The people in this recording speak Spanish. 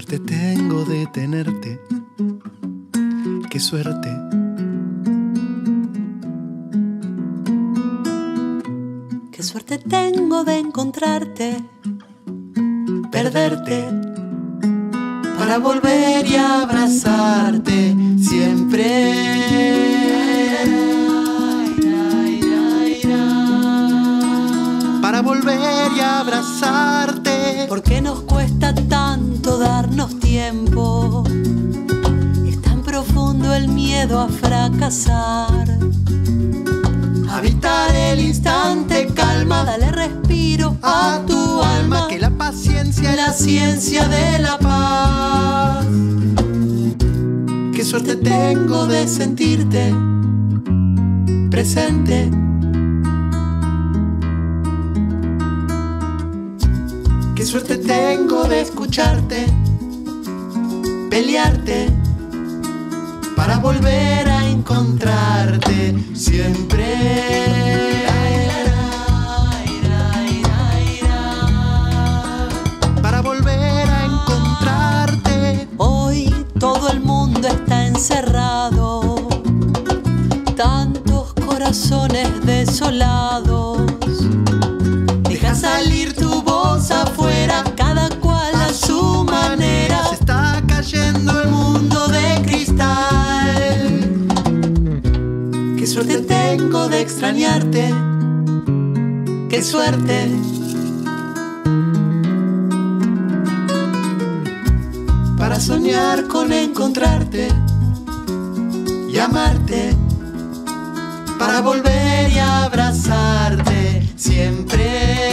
suerte tengo de tenerte, qué suerte. Qué suerte tengo de encontrarte, perderte, para volver y abrazarte siempre. Para volver y abrazarte. ¿Por qué nos cuesta tanto darnos tiempo? Es tan profundo el miedo a fracasar. Habitar el instante, calma, dale respiro a tu alma, que la paciencia es la ciencia de la paz. Qué suerte tengo de sentirte presente. Qué suerte tengo de escucharte, pelearte, para volver a encontrarte siempre. Para volver a encontrarte. Hoy todo el mundo está encerrado, tantos corazones desolados. Deja salir tu voz afuera, cada cual a su manera. Se está cayendo el mundo de cristal. Qué suerte tengo de extrañarte, qué suerte. Para soñar con encontrarte y amarte, para volver y abrazarte siempre.